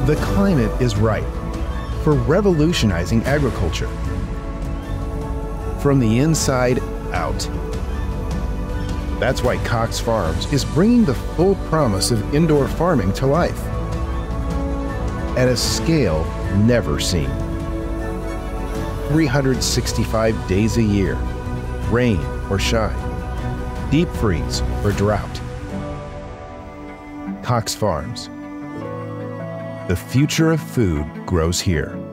The climate is right for revolutionizing agriculture. From the inside out. That's why Cox Farms is bringing the full promise of indoor farming to life at a scale never seen. 365 days a year, rain or shine, deep freeze or drought. Cox Farms. The future of food grows here.